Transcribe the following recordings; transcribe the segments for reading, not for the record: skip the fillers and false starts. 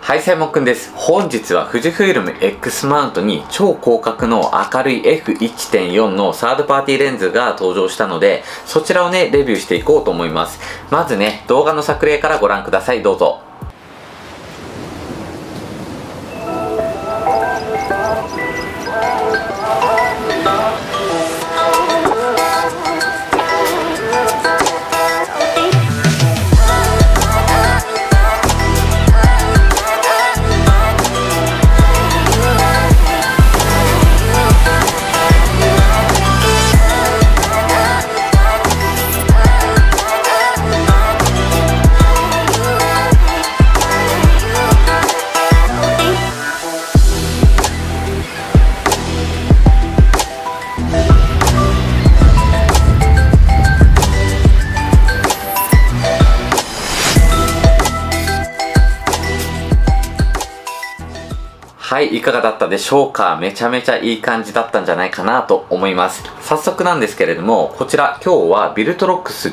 はい、サイモンくんです。本日は富士フイルム X マウントに超広角の明るい F1.4 のサードパーティーレンズが登場したので、そちらをね、レビューしていこうと思います。まずね、動画の作例からご覧ください。どうぞ。はい、いかがだったでしょうか。めちゃめちゃいい感じだったんじゃないかなと思います。早速なんですけれども、こちら今日はビルトロックス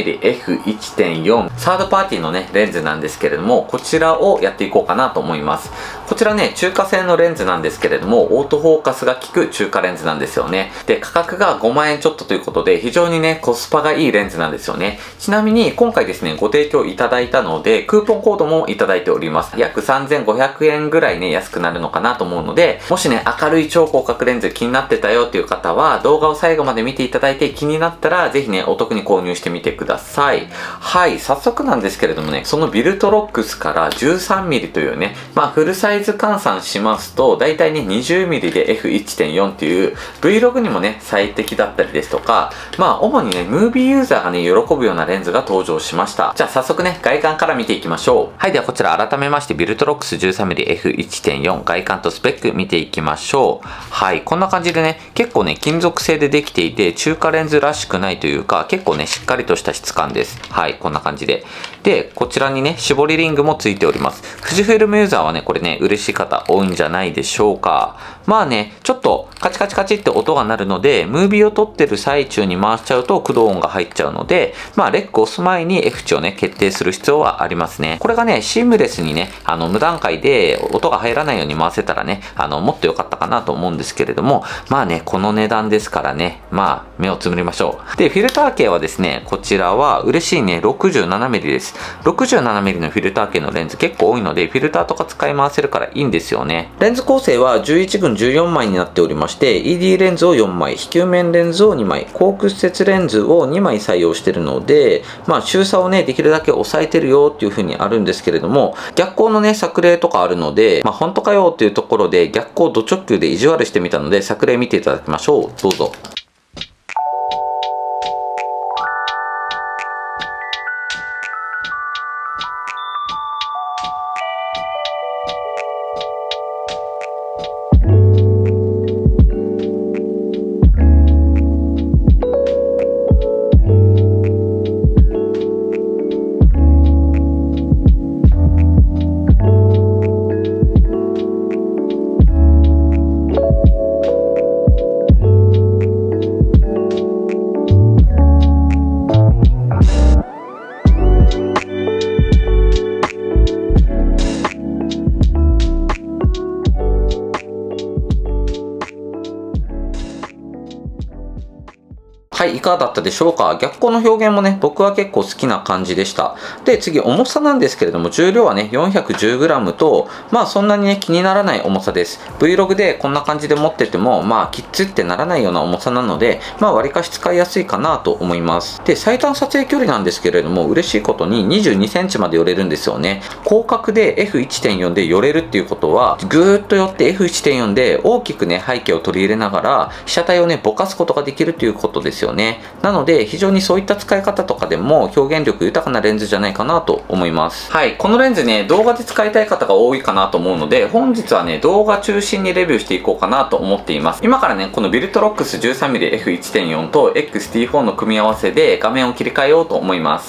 13mm F1.4 サードパーティーのね、レンズなんですけれども、こちらをやっていこうかなと思います。こちらね、中華製のレンズなんですけれども、オートフォーカスが効く中華レンズなんですよね。で、価格が5万円ちょっとということで、非常にね、コスパがいいレンズなんですよね。ちなみに、今回ですね、ご提供いただいたので、クーポンコードもいただいております。約3500円ぐらいね、安くなるのかなと思うので、もしね、明るい超広角レンズ気になってたよっていう方は、動画を最後まで見ていただいて気になったら、ぜひね、お得に購入してみてください。はい、早速なんですけれどもね、そのビルトロックスから 13mm というね、フルサイズ換算しますと、だいたいね、20mm で F1.4 っていう Vlog にもね、最適だったりですとか、主にね、ムービーユーザーがね、喜ぶようなレンズが登場しました。じゃあ早速ね、外観から見ていきましょう。はい、ではこちら改めまして、ビルトロックス 13mm F1.4 外観とスペック見ていきましょう。はい、こんな感じでね、結構ね、金属製でできていて、中華レンズらしくないというか、結構ね、しっかりとした質感です。はい、こんな感じで。で、こちらにね、絞りリングもついております。富士フイルムユーザーはね、これね、嬉しい方多いんじゃないでしょうか。ちょっとカチカチカチって音が鳴るので、ムービーを撮ってる最中に回しちゃうと駆動音が入っちゃうので、レック押す前に F 値をね、決定する必要はありますね。これがね、シームレスにね、無段階で音が入らないように回せたらね、もっと良かったかなと思うんですけれども、この値段ですからね、目をつむりましょう。で、フィルター径はですね、こちらは嬉しいね、67mm です。67mm のフィルター径のレンズ結構多いので、フィルターとか使い回せるからいいんですよね。レンズ構成は11群14枚になっておりまして、ED レンズを4枚、非球面レンズを2枚、高屈折レンズを2枚採用しているので、周差をね、できるだけ抑えてるよっていう風にあるんですけれども、逆光のね、作例とかあるので、本当かよっていうところで逆光ド直球で意地悪してみたので、作例見ていただきましょう。どうぞ。はい、いかがだったでしょうか。逆光の表現もね、僕は結構好きな感じでした。で、次、重さなんですけれども、重量はね、410g と、そんなにね、気にならない重さです。Vlog でこんな感じで持ってても、きっつってならないような重さなので、割かし使いやすいかなと思います。で、最短撮影距離なんですけれども、嬉しいことに22センチまで寄れるんですよね。広角で F1.4 で寄れるっていうことは、ぐーっと寄って F1.4 で大きくね、背景を取り入れながら、被写体をね、ぼかすことができるということですよね。なので、非常にそういった使い方とかでも表現力豊かなレンズじゃないかなと思います。はい、このレンズね、動画で使いたい方が多いかなと思うので、本日はね、動画中心にレビューしていこうかなと思っています。今からね、このビルトロックス 13mm F1.4 と XT4 の組み合わせで画面を切り替えようと思います。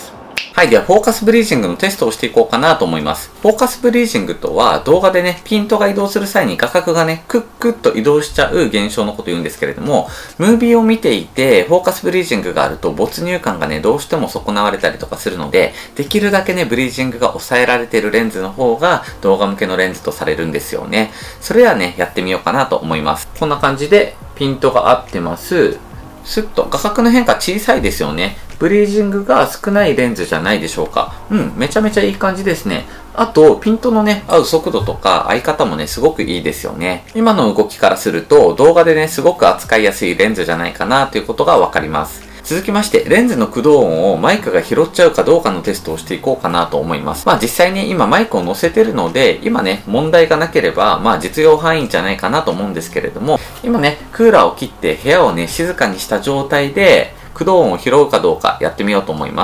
はい、ではフォーカスブリージングのテストをしていこうかなと思います。フォーカスブリージングとは動画でね、ピントが移動する際に画角がね、クックッと移動しちゃう現象のことを言うんですけれども、ムービーを見ていて、フォーカスブリージングがあると没入感がね、どうしても損なわれたりとかするので、できるだけね、ブリージングが抑えられているレンズの方が動画向けのレンズとされるんですよね。それではね、やってみようかなと思います。こんな感じでピントが合ってます。スッと画角の変化小さいですよね。ブリージングが少ないレンズじゃないでしょうか。めちゃめちゃいい感じですね。あと、ピントのね、合う速度とか合い方もね、すごくいいですよね。今の動きからすると、動画でね、すごく扱いやすいレンズじゃないかなということがわかります。続きまして、レンズの駆動音をマイクが拾っちゃうかどうかのテストをしていこうかなと思います。実際に今マイクを載せてるので、今ね、問題がなければ、実用範囲じゃないかなと思うんですけれども、今ね、クーラーを切って部屋をね、静かにした状態で、駆動音を拾うかどうかやってみようと思います。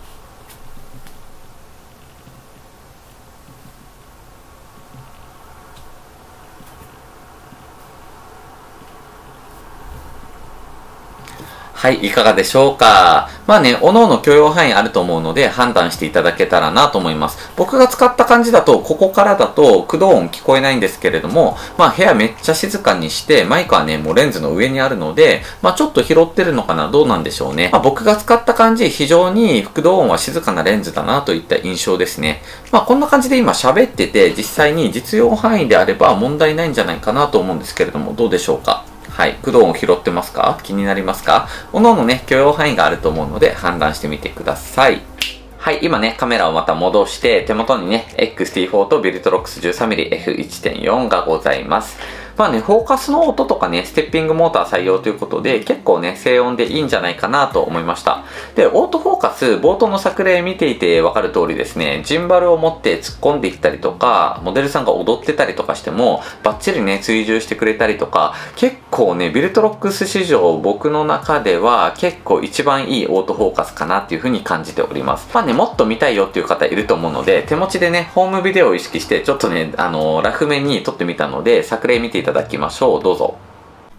はい、いかがでしょうか。各々許容範囲あると思うので判断していただけたらなと思います。僕が使った感じだと、ここからだと駆動音聞こえないんですけれども、部屋めっちゃ静かにして、マイクはね、もうレンズの上にあるので、ちょっと拾ってるのかな、どうなんでしょうね。僕が使った感じ、非常に駆動音は静かなレンズだなといった印象ですね。こんな感じで今喋ってて、実際に実用範囲であれば問題ないんじゃないかなと思うんですけれども、どうでしょうか。はい。駆動音拾ってますか？気になりますか？各々ね、許容範囲があると思うので判断してみてください。はい、今ね、カメラをまた戻して、手元にね、XT4 とビルトロックス 13mm F1.4 がございます。フォーカスの音とかね、ステッピングモーター採用ということで、結構ね、静音でいいんじゃないかなと思いました。で、オートフォーカス、冒頭の作例見ていてわかる通りですね、ジンバルを持って突っ込んでいったりとか、モデルさんが踊ってたりとかしても、バッチリね、追従してくれたりとか、結構ね、ビルトロックス史上、僕の中では結構一番いいオートフォーカスかなっていう風に感じております。もっと見たいよっていう方いると思うので、手持ちでね、ホームビデオを意識して、ちょっとね、ラフめに撮ってみたので、作例見ていただきましょう。どうぞ。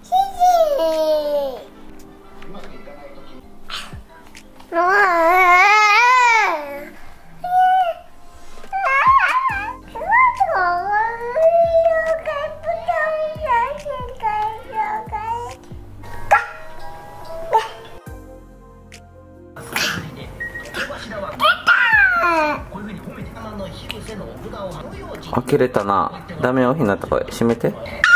開けれたな。ダメよ、ひなた、これ閉めて。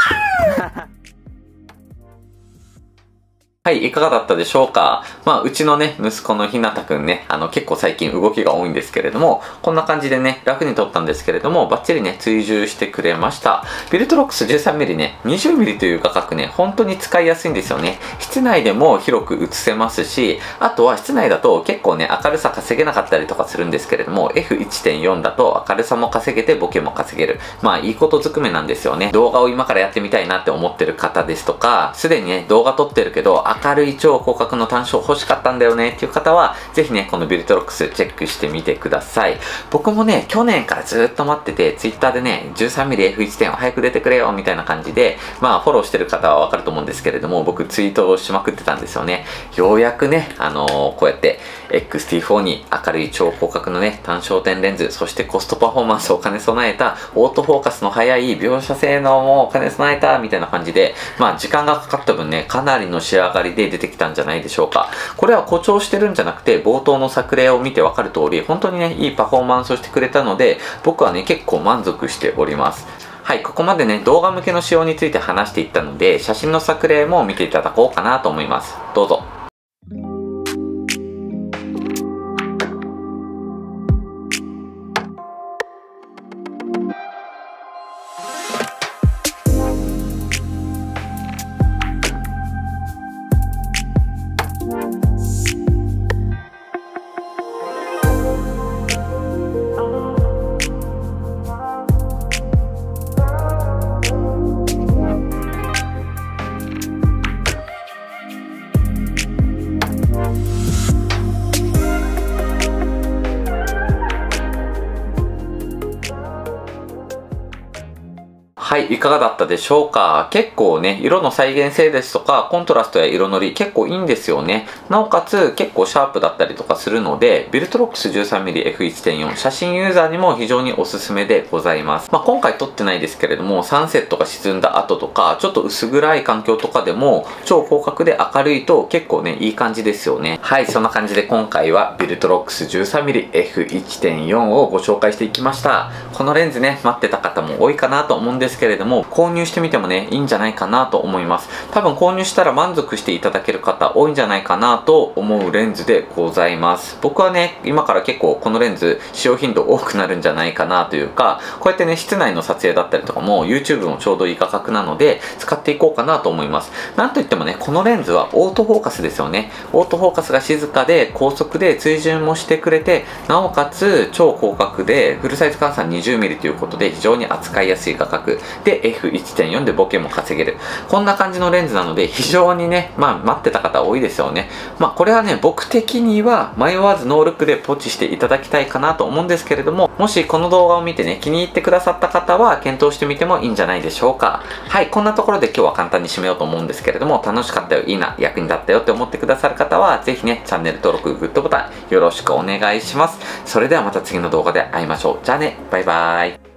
はい、いかがだったでしょうか。うちのね、息子のひなたくんね、結構最近動きが多いんですけれども、こんな感じでね、楽に撮ったんですけれども、バッチリね、追従してくれました。ビルトロックス 13mm ね、20mm という画角ね、本当に使いやすいんですよね。室内でも広く映せますし、あとは室内だと結構ね、明るさ稼げなかったりとかするんですけれども、F1.4 だと明るさも稼げてボケも稼げる。いいことずくめなんですよね。動画を今からやってみたいなって思ってる方ですとか、すでにね、動画撮ってるけど、明るい超広角の単焦欲しかったんだよねっていう方は、ぜひね、このビルトロックスチェックしてみてください。僕もね、去年からずっと待ってて、Twitter でね、13mm F1.4 早く出てくれよみたいな感じで、フォローしてる方はわかると思うんですけれども、僕ツイートをしまくってたんですよね。ようやくね、こうやって XT4 に明るい超広角のね、単焦点レンズ、そしてコストパフォーマンスを兼ね備えた、オートフォーカスの速い描写性能も兼ね備えた、みたいな感じで、時間がかかった分ね、かなりの仕上がりで出てきたんじゃないでしょうか。これは誇張してるんじゃなくて、冒頭の作例を見てわかる通り、本当にね、いいパフォーマンスをしてくれたので、僕はね、結構満足しております。はい、ここまでね、動画向けの仕様について話していったので、写真の作例も見ていただこうかなと思います。どうぞ。 はい、いかがだったでしょうか。結構ね、色の再現性ですとか、コントラストや色のり結構いいんですよね。なおかつ結構シャープだったりとかするので、ビルトロックス 13mmF1.4 写真ユーザーにも非常におすすめでございます。今回撮ってないですけれども、サンセットが沈んだ後とか、ちょっと薄暗い環境とかでも、超広角で明るいと結構ね、いい感じですよね。はい、そんな感じで今回はビルトロックス 13mmF1.4 をご紹介していきました。このレンズね、待ってた方も多いかなと思うんですけれども、購入してみてもね、いいんじゃないかなと思います。多分購入したら満足していただける方多いんじゃないかなと思うレンズでございます。僕はね、今から結構このレンズ使用頻度多くなるんじゃないかなというか、こうやってね、室内の撮影だったりとかも YouTube もちょうどいい価格なので使っていこうかなと思います。なんといってもね、このレンズはオートフォーカスですよね。オートフォーカスが静かで高速で追従もしてくれて、なおかつ超広角でフルサイズ換算 20mm ということで非常に扱いやすい価格で F1.4 でボケも稼げる。こんな感じのレンズなので非常にね、待ってた方多いですよね。これはね、僕的には迷わずノールックでポチしていただきたいかなと思うんですけれども、もしこの動画を見てね、気に入ってくださった方は検討してみてもいいんじゃないでしょうか。はい、こんなところで今日は簡単に締めようと思うんですけれども、楽しかったよ、いいな、役に立ったよって思ってくださる方は、ぜひね、チャンネル登録、グッドボタンよろしくお願いします。それではまた次の動画で会いましょう。じゃあね、バイバーイ。